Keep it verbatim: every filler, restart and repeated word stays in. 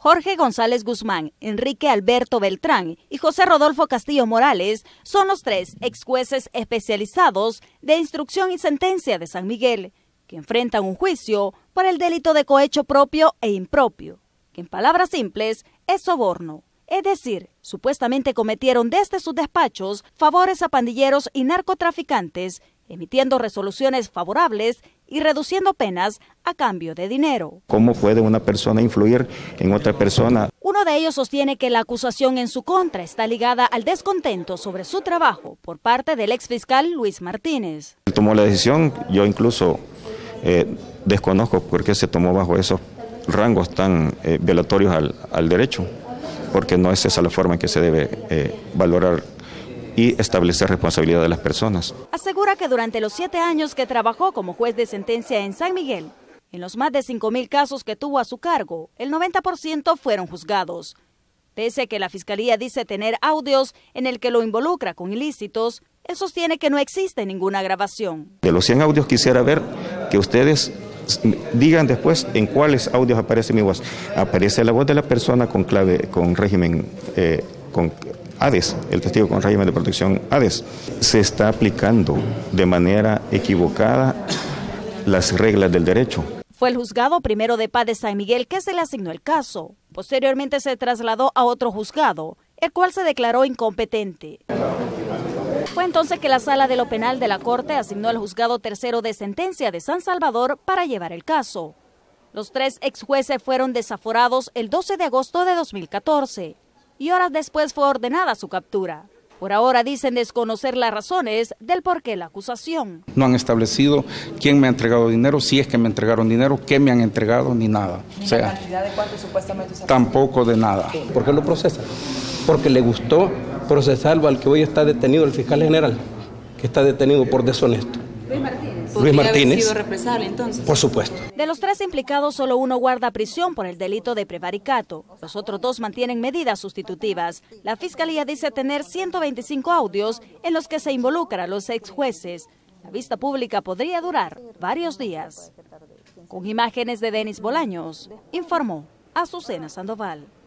Jorge González Guzmán, Enrique Alberto Beltrán y José Rodolfo Castillo Morales son los tres ex jueces especializados de instrucción y sentencia de San Miguel, que enfrentan un juicio por el delito de cohecho propio e impropio, que en palabras simples es soborno. Es decir, supuestamente cometieron desde sus despachos favores a pandilleros y narcotraficantes, emitiendo resoluciones favorables y reduciendo penas a cambio de dinero. ¿Cómo puede una persona influir en otra persona? Uno de ellos sostiene que la acusación en su contra está ligada al descontento sobre su trabajo por parte del exfiscal Luis Martínez. Él tomó la decisión, yo incluso eh, desconozco por qué se tomó bajo esos rangos tan eh, violatorios al, al derecho, porque no es esa la forma en que se debe eh, valorar y establecer responsabilidad de las personas. Asegura que durante los siete años que trabajó como juez de sentencia en San Miguel, en los más de cinco mil casos que tuvo a su cargo, el noventa por ciento fueron juzgados. Pese a que la Fiscalía dice tener audios en el que lo involucra con ilícitos, él sostiene que no existe ninguna grabación. De los cien audios quisiera ver que ustedes digan después en cuáles audios aparece mi voz. Aparece la voz de la persona con clave, con régimen, eh, con Hades, el testigo con régimen de protección Hades. Se está aplicando de manera equivocada las reglas del derecho. Fue el juzgado primero de paz de San Miguel que se le asignó el caso. Posteriormente se trasladó a otro juzgado, el cual se declaró incompetente. Fue entonces que la Sala de lo Penal de la Corte asignó al juzgado tercero de sentencia de San Salvador para llevar el caso. Los tres ex jueces fueron desaforados el doce de agosto de dos mil catorce y horas después fue ordenada su captura. Por ahora dicen desconocer las razones del porqué de la acusación. No han establecido quién me ha entregado dinero, si es que me entregaron dinero, qué me han entregado, ni nada. ¿Ni o sea, la cantidad de cuánto supuestamente se tampoco de nada. ¿Por qué lo procesan? Porque le gustó procesarlo al que hoy está detenido, el fiscal general, que está detenido por deshonesto. Luis Martínez. Luis Martínez. Haber sido represable, entonces. Por supuesto. De los tres implicados, solo uno guarda prisión por el delito de prevaricato. Los otros dos mantienen medidas sustitutivas. La Fiscalía dice tener ciento veinticinco audios en los que se involucran a los ex jueces. La vista pública podría durar varios días. Con imágenes de Denis Bolaños, informó Azucena Sandoval.